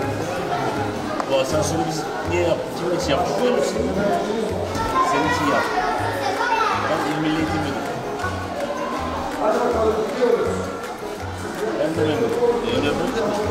Bu asansörü biz niye yaptık? Kimin için yaptık biliyor musun? Senin için yaptık. Ben İl Milli Eğitim Müdürüyüm. Ben de memnunum. Öyle yapabilir miyim?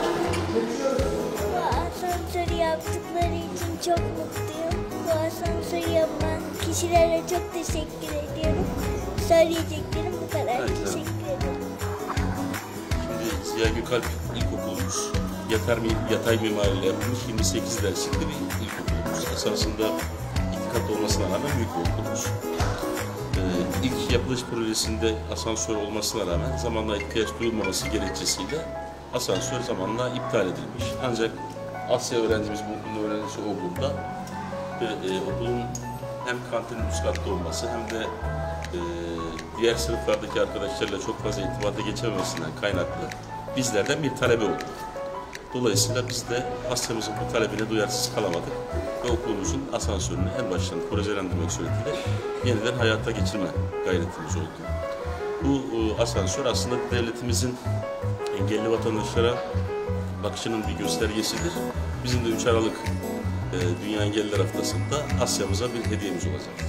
Bu asansörü yaptıkları için çok mutluyum. Bu asansörü yapan kişilere çok teşekkür ediyorum. Söyleyeceklerim bu kadar. Evet, Teşekkür ederim. Şimdi Ziya Gökalp İlkokulumuz yatay mimariyle yapılmış 28 derslikli bir ilkokulumuz. Esasında 2 kat olmasına rağmen büyük bir okulumuz. İlk yapılış projesinde asansör olmasına rağmen zamanla ihtiyaç duyulmaması gerekçesiyle asansör zamanla iptal edilmiş. Ancak Asya öğrencimiz bu okulun öğrencisi olduğunda okulun hem kantinin üst katta olması hem de diğer sınıflardaki arkadaşlarla çok fazla irtibata geçememesinden kaynaklı bizlerden bir talebe oldu. Dolayısıyla biz de hastamızın bu talebine duyarsız kalamadık ve okulumuzun asansörünü en baştan projelendirmek suretiyle yeniden hayata geçirme gayretimiz oldu. Bu asansör aslında devletimizin engelli vatandaşlara bakışının bir göstergesidir. Bizim de 3 Aralık Dünya Engelliler Haftası'nda Asya'mıza bir hediyemiz olacaktır.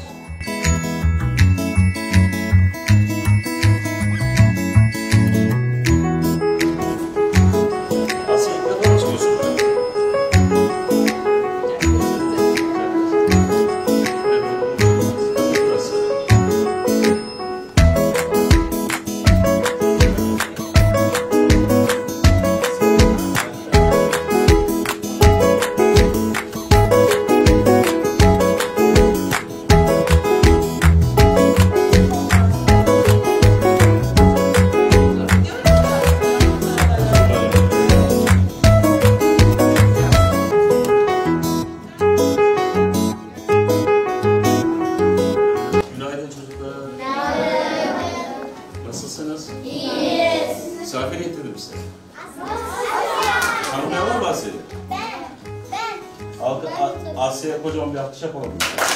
Nasılsınız? İyiyiz. Misafir getirdim size. Tanımayanlar mı Asya'yı? Ben. Asya'ya kocaman bir alkış yapalım.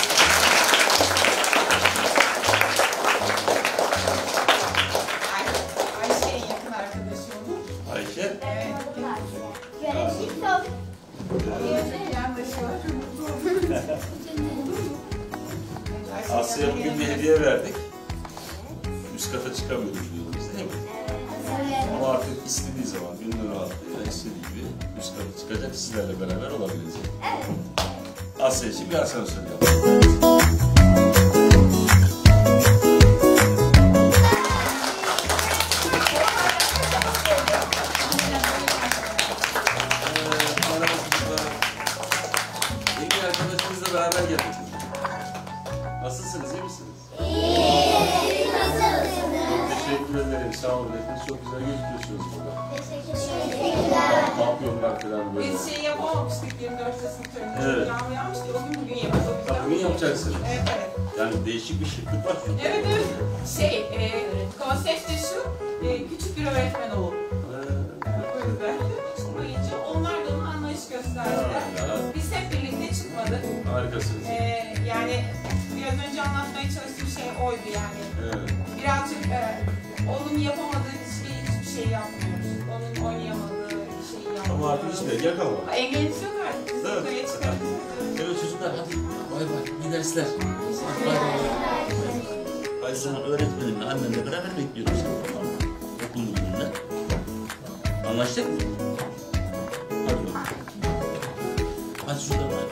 Ayşe'nin yakın arkadaşı olur. Ayşe? Evet. Görüşürüz. Çok. Asya'ya bugün bir hediye verdik. Üst kata çıkamıyoruz biliyorsunuz değil mi? Ama artık istediği zaman, gönül rahatlığıyla istediği gibi üst kata çıkacak, sizlerle beraber olabilecek. Asya için bir asansör yapalım. Yeni arkadaşımızla beraber geldik. Nasılsınız, iyi misiniz? İyi. Nasılsınız? Teşekkür ederim, sağ olun. Hepiniz çok güzel gözüküyorsunuz burada. Teşekkürler. Papyonlar falan böyle. Biz şey yapamamıştık 24 Kasım töreninde. Evet. Yağmur yağmıştı. O gün bugün yapalım. Bugün yapacaksınız. Evet, evet. Yani değişik bir şıklık var. Evet, evet. Konsept de şu, küçük bir öğretmen oğlu. O yüzden çıkmayınca onlar da ona anlayış gösterdiler. Biz hep birlikte çıkmadık. Harikasınız. Yani biraz önce anlatmaya çalıştığım şey oydu yani. Evet. Birazcık onun yapamadığı şeyi hiçbir şey yapmıyoruz. Onun oynayamadığı şeyi yapmıyoruz. Ama artık hiçbir engel kalmadı. Engelimiz yok artık. Biz Evet. yukarıya çıkarız. Evet çocuklar hadi bay bay iyi dersler. Bay bay. Hadi sana öğretmenimle annemle beraber bekliyorum seni tamam mı? Okul müdürüne. Anlaştık mı? Hadi bakalım. Hadi şurada bay.